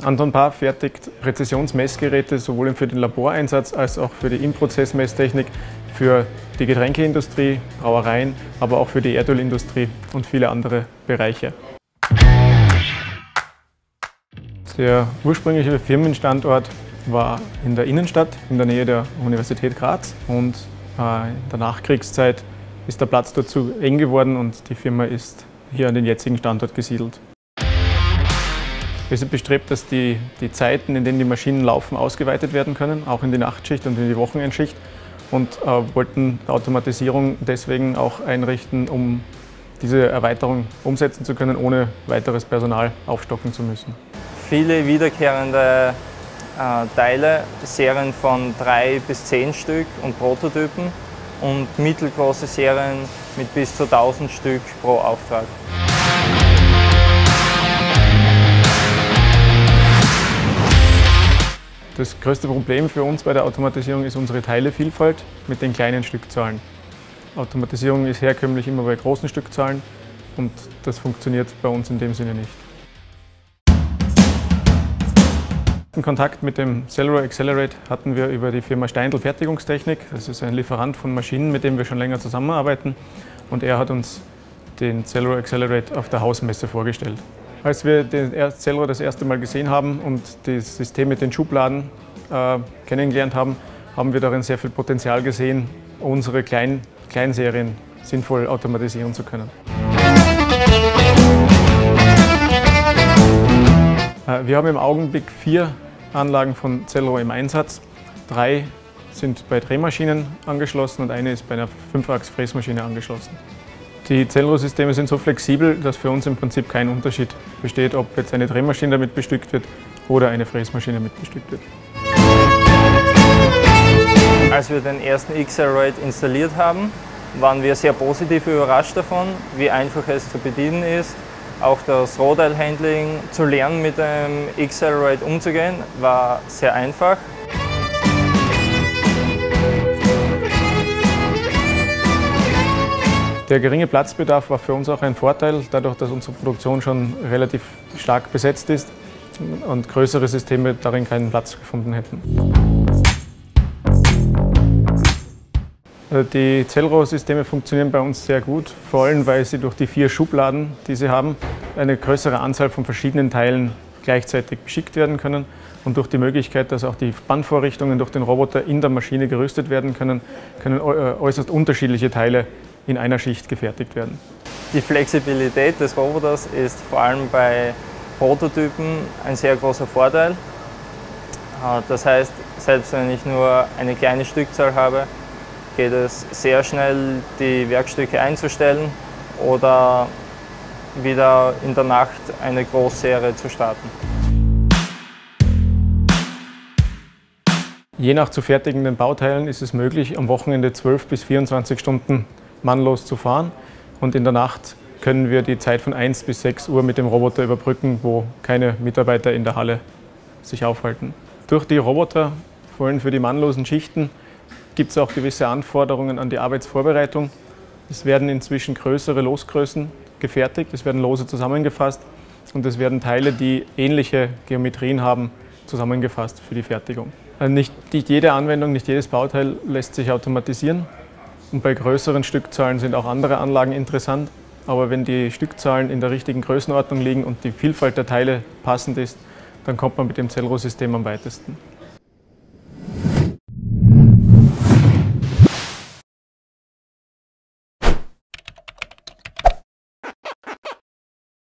Anton Paar fertigt Präzisionsmessgeräte sowohl für den Laboreinsatz als auch für die In-Prozess-Messtechnik, für die Getränkeindustrie, Brauereien, aber auch für die Erdölindustrie und viele andere Bereiche. Der ursprüngliche Firmenstandort war in der Innenstadt, in der Nähe der Universität Graz, und in der Nachkriegszeit ist der Platz dort zu eng geworden und die Firma ist hier an den jetzigen Standort gesiedelt. Wir sind bestrebt, dass die Zeiten, in denen die Maschinen laufen, ausgeweitet werden können, auch in die Nachtschicht und in die Wochenendschicht, und wollten die Automatisierung deswegen auch einrichten, um diese Erweiterung umsetzen zu können, ohne weiteres Personal aufstocken zu müssen. Viele wiederkehrende Teile, Serien von 3 bis 10 Stück und Prototypen und mittelgroße Serien mit bis zu 1000 Stück pro Auftrag. Das größte Problem für uns bei der Automatisierung ist unsere Teilevielfalt mit den kleinen Stückzahlen. Automatisierung ist herkömmlich immer bei großen Stückzahlen und das funktioniert bei uns in dem Sinne nicht. Den Kontakt mit dem Cellro Accelerate hatten wir über die Firma Steindl Fertigungstechnik. Das ist ein Lieferant von Maschinen, mit dem wir schon länger zusammenarbeiten, und er hat uns den Cellro Accelerate auf der Hausmesse vorgestellt. Als wir den Cellro das erste Mal gesehen haben und das System mit den Schubladen kennengelernt haben, haben wir darin sehr viel Potenzial gesehen, unsere Kleinserien sinnvoll automatisieren zu können. Wir haben im Augenblick 4 Anlagen von Cellro im Einsatz. 3 sind bei Drehmaschinen angeschlossen und eine ist bei einer 5-Achs-Fräsmaschine angeschlossen. Die Cellro-Systeme sind so flexibel, dass für uns im Prinzip kein Unterschied besteht, ob jetzt eine Drehmaschine damit bestückt wird oder eine Fräsmaschine damit bestückt wird. Als wir den ersten Accelerate installiert haben, waren wir sehr positiv überrascht davon, wie einfach es zu bedienen ist. Auch das Rohteilhandling zu lernen, mit dem Accelerate umzugehen, war sehr einfach. Der geringe Platzbedarf war für uns auch ein Vorteil, dadurch, dass unsere Produktion schon relativ stark besetzt ist und größere Systeme darin keinen Platz gefunden hätten. Die Cellro-Systeme funktionieren bei uns sehr gut, vor allem weil sie durch die 4 Schubladen, die sie haben, eine größere Anzahl von verschiedenen Teilen gleichzeitig beschickt werden können, und durch die Möglichkeit, dass auch die Spannvorrichtungen durch den Roboter in der Maschine gerüstet werden können, können äußerst unterschiedliche Teile in einer Schicht gefertigt werden. Die Flexibilität des Roboters ist vor allem bei Prototypen ein sehr großer Vorteil. Das heißt, selbst wenn ich nur eine kleine Stückzahl habe, geht es sehr schnell, die Werkstücke einzustellen oder wieder in der Nacht eine Großserie zu starten. Je nach zu fertigenden Bauteilen ist es möglich, am Wochenende 12 bis 24 Stunden mannlos zu fahren, und in der Nacht können wir die Zeit von 1 bis 6 Uhr mit dem Roboter überbrücken, wo keine Mitarbeiter in der Halle sich aufhalten. Durch die Roboter, vor allem für die mannlosen Schichten, gibt es auch gewisse Anforderungen an die Arbeitsvorbereitung. Es werden inzwischen größere Losgrößen gefertigt, es werden Lose zusammengefasst und es werden Teile, die ähnliche Geometrien haben, zusammengefasst für die Fertigung. Nicht jede Anwendung, nicht jedes Bauteil lässt sich automatisieren, und bei größeren Stückzahlen sind auch andere Anlagen interessant. Aber wenn die Stückzahlen in der richtigen Größenordnung liegen und die Vielfalt der Teile passend ist, dann kommt man mit dem Cellro-System am weitesten.